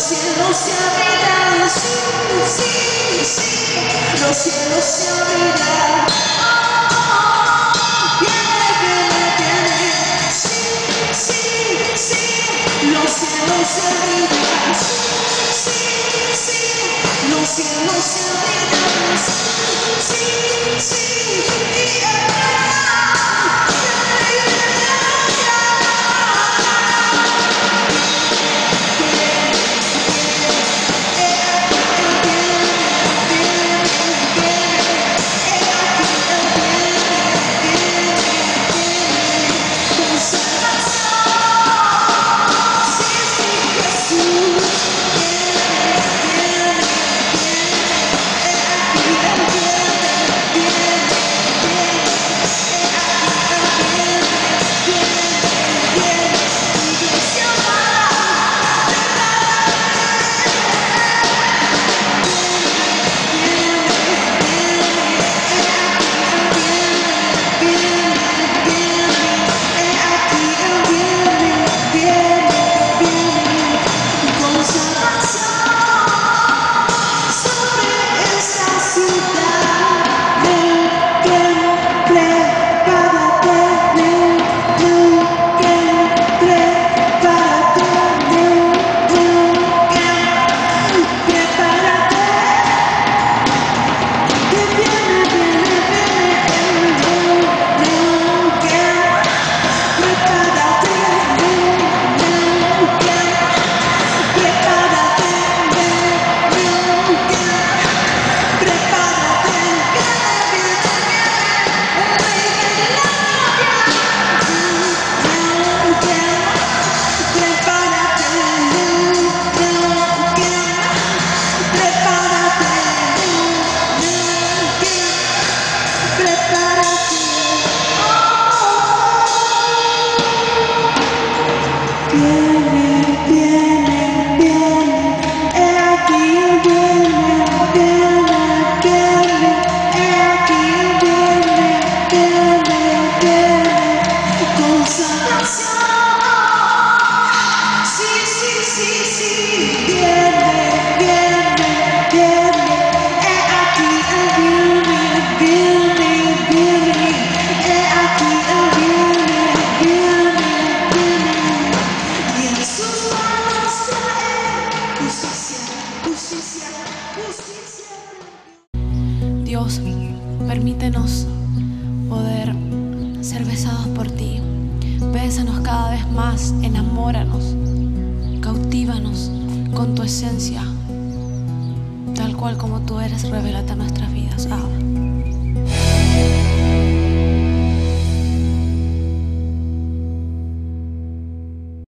cielos se abrirán, sí, sí, sí, los cielos se abrirán. Viene, viene, viene, sí, sí, sí, los cielos se abrirán, sí, sí, sí, los cielos se abrirán, sí, sí, Dios, permítenos poder ser besados por ti. Bésanos cada vez más, enamóranos, cautívanos con tu esencia, tal cual como tú eres, revélate a nuestras vidas. Abba.